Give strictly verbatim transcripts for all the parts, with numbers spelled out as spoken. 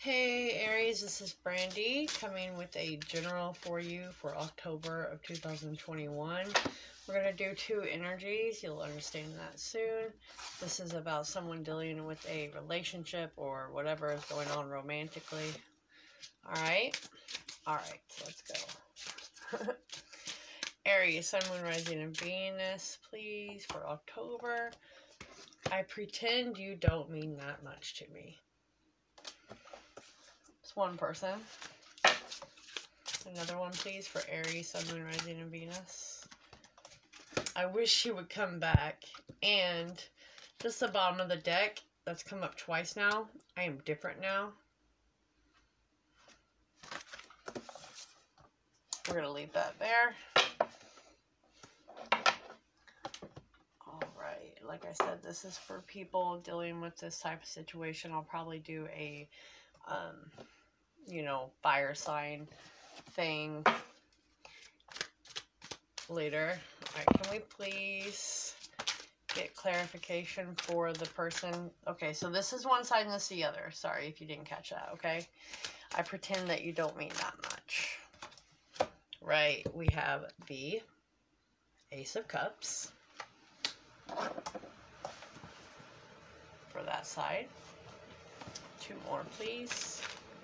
Hey Aries, this is Brandy coming with a general for you for October of two thousand twenty-one. We're going to do two energies. You'll understand that soon. This is about someone dealing with a relationship or whatever is going on romantically. Alright? Alright, so let's go. Aries, Sun, Moon, Rising, and Venus, please, for October. I pretend you don't mean that much to me. One person. Another one, please, for Aries, Sun, Moon, Rising, and Venus. I wish you would come back. And just the bottom of the deck, that's come up twice now. I am different now. We're going to leave that there. Alright, like I said, this is for people dealing with this type of situation. I'll probably do a um, you know, fire sign thing later. Alright, can we please get clarification for the person? Okay, so this is one side and this is the other. Sorry if you didn't catch that, okay? I pretend that you don't mean that much. Right, we have the Ace of Cups for that side. Two more, please.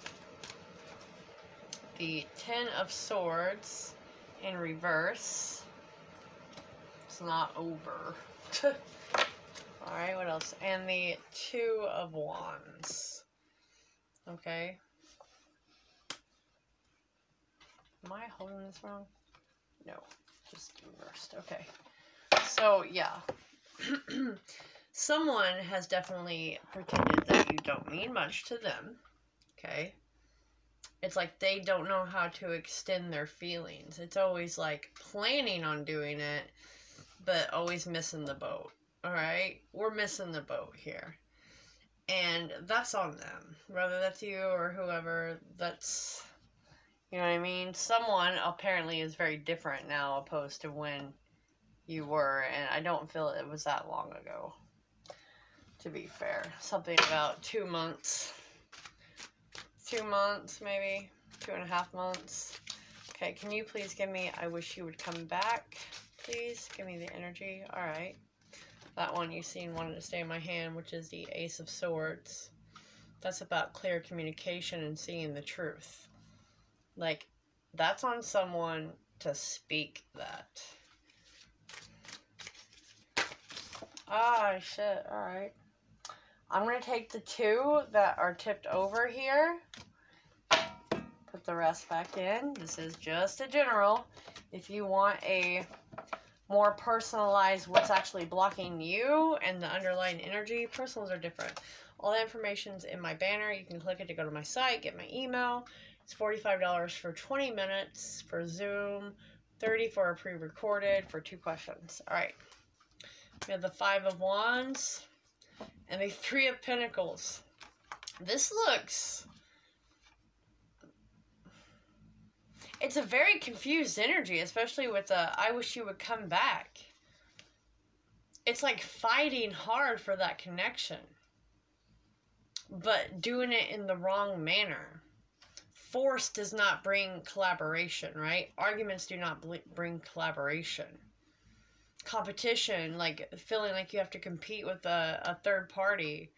The Ten of Swords in reverse. It's not over. Alright, what else? And the Two of Wands. Okay. Am I holding this wrong? No. Just reversed. Okay. So, yeah. Someone has definitely pretended that you don't mean much to them. Okay. It's like they don't know how to extend their feelings. It's always like planning on doing it, but always missing the boat. Alright? We're missing the boat here. And that's on them. Whether that's you or whoever, that's, you know what I mean? Someone apparently is very different now opposed to when you were, and I don't feel it was that long ago. To be fair. Something about two months. Two months, maybe. Two and a half months. Okay, can you please give me, I wish you would come back. Please, give me the energy. Alright. That one you seen wanted to stay in my hand, which is the Ace of Swords. That's about clear communication and seeing the truth. Like, that's on someone to speak that. Ah, shit. Alright. I'm going to take the two that are tipped over here. Put the rest back in. This is just a general. If you want a more personalized what's actually blocking you and the underlying energy, personals are different. All the information's in my banner. You can click it to go to my site, get my email. It's forty-five dollars for twenty minutes for Zoom, thirty dollars for a pre-recorded for two questions. All right. We have the Five of Wands. And the Three of Pentacles. This looks... It's a very confused energy, especially with the, I wish you would come back. It's like fighting hard for that connection. But doing it in the wrong manner. Force does not bring collaboration, right? Arguments do not bring collaboration. Competition, like feeling like you have to compete with a, a third party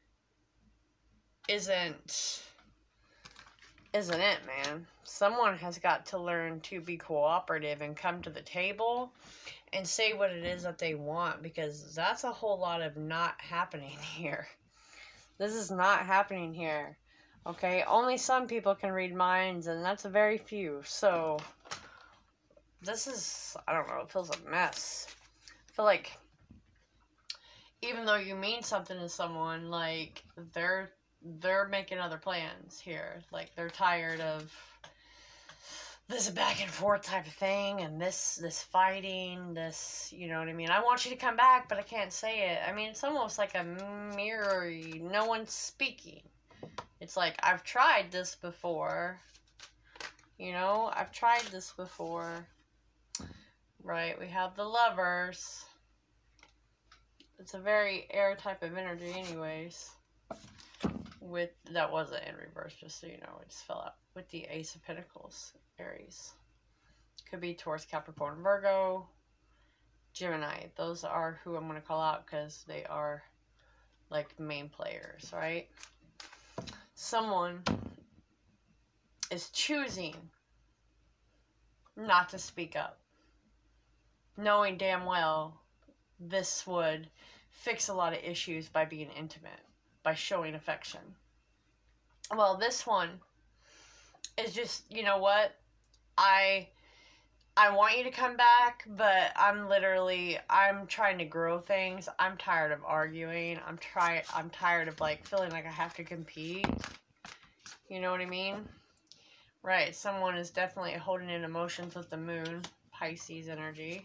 isn't isn't it, man. Someone has got to learn to be cooperative and come to the table and say what it is that they want, because that's a whole lot of not happening here. This is not happening here. Okay, only some people can read minds, and that's a very few. So this is, I don't know, it feels a mess. I feel like even though you mean something to someone, like they're they're making other plans here. Like they're tired of this back and forth type of thing and this this fighting, this, you know what I mean? I want you to come back, but I can't say it. I mean, it's almost like a mirror. No one's speaking. It's like, I've tried this before. You know, I've tried this before. Right, we have the Lovers. It's a very air type of energy anyways. with, that wasn't in reverse, just so you know, it just fell out, with the Ace of Pentacles, Aries. Could be Taurus, Capricorn, Virgo, Gemini. Those are who I'm going to call out because they are like main players, right? Someone is choosing not to speak up, knowing damn well this would fix a lot of issues by being intimate, by showing affection. Well, this one is just, you know what, I I want you to come back, but I'm literally, I'm trying to grow things. I'm tired of arguing. I'm try I'm tired of like feeling like I have to compete. You know what I mean? Right, someone is definitely holding in emotions with the moon, Pisces energy.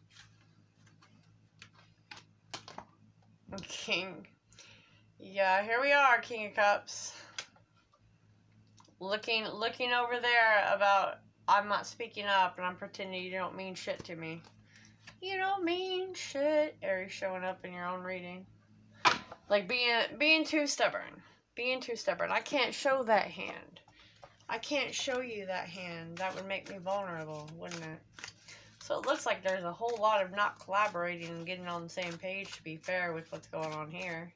King. Yeah, here we are, King of Cups. Looking looking over there about I'm not speaking up and I'm pretending you don't mean shit to me. You don't mean shit. Aries showing up in your own reading. Like being being too stubborn. Being too stubborn. I can't show that hand. I can't show you that hand. That would make me vulnerable, wouldn't it? So it looks like there's a whole lot of not collaborating and getting on the same page, to be fair, with what's going on here.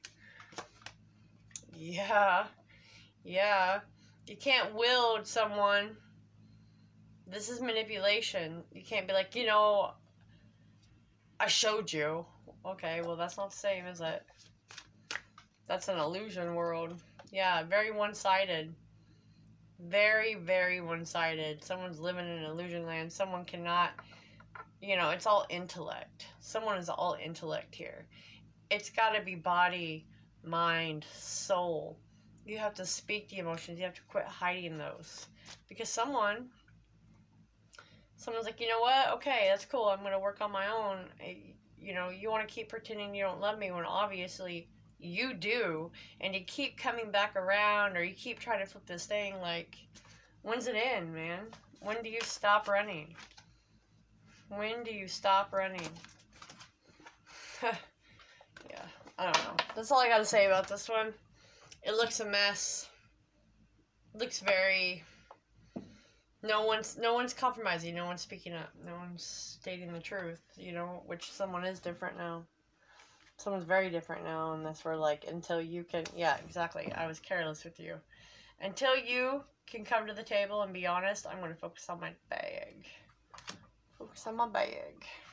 Yeah. Yeah. You can't wield someone. This is manipulation. You can't be like, you know, I showed you. Okay, well, that's not the same, is it? That's an illusion world. Yeah, very one-sided. Very, very one-sided. Someone's living in an illusion land. Someone cannot, you know, it's all intellect. Someone is all intellect here. It's got to be body, mind, soul. You have to speak the emotions. You have to quit hiding those. Because someone, someone's like, you know what? Okay, that's cool. I'm going to work on my own. You know, you want to keep pretending you don't love me when obviously you do, and you keep coming back around, or you keep trying to flip this thing. Like, when's it end, man? When do you stop running? When do you stop running? Yeah, I don't know. That's all I got to say about this one. It looks a mess. Looks very... No one's, no one's compromising. No one's speaking up. No one's stating the truth, you know, which someone is different now. Someone's very different now, and that's where, like, until you can... Yeah, exactly. I was careless with you. Until you can come to the table and be honest, I'm going to focus on my bag. Focus on my bag.